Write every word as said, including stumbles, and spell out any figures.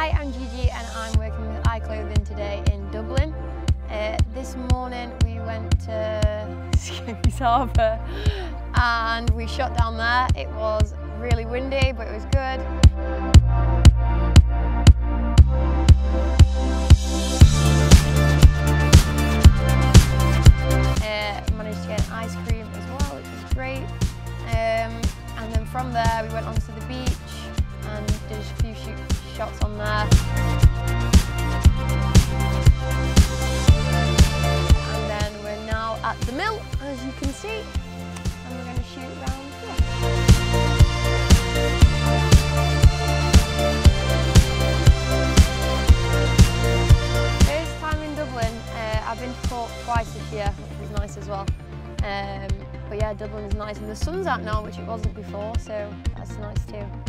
Hi, I'm Gigi and I'm working with iclothing today in Dublin. Uh, this morning we went to Skerries Harbour and we shot down there. It was really windy but it was good. Uh, managed to get an ice cream as well, which was great. Um, and then from there we went onto the beach and did a few shoot shots on there. And then we're now at the mill, as you can see, and we're going to shoot around here. First time in Dublin. uh, I've been to Cork twice this year, which was nice as well. Um, but yeah, Dublin's nice and the sun's out now, which it wasn't before, so that's nice too.